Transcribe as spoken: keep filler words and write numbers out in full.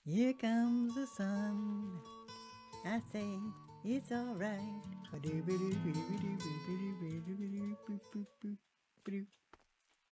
Here comes the sun. I say it's alright.